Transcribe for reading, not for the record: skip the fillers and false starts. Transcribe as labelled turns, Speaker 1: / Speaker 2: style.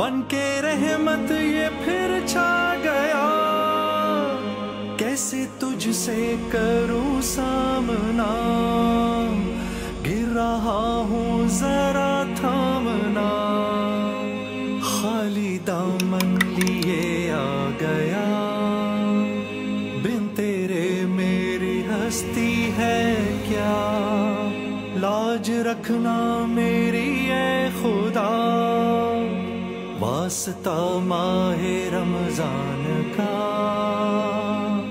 Speaker 1: बन के रहमत ये फिर छा गया, कैसे तुझसे करूं सामना, गिर रहा हूँ जरा थामना, खाली दामन लिए आ गया, बिन तेरे मेरी हस्ती है क्या, लाज रखना मेरी ए खुदा, वास्ता माहे रमजान का।